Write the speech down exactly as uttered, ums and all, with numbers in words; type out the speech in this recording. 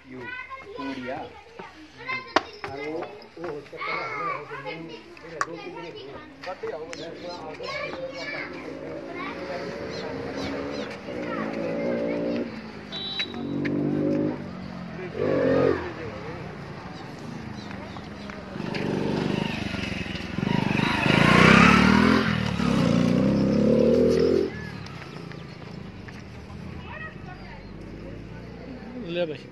you पूड़िया और वो वो उसका कलर है मेरा दो तीन दिन कटे होगा ले भाई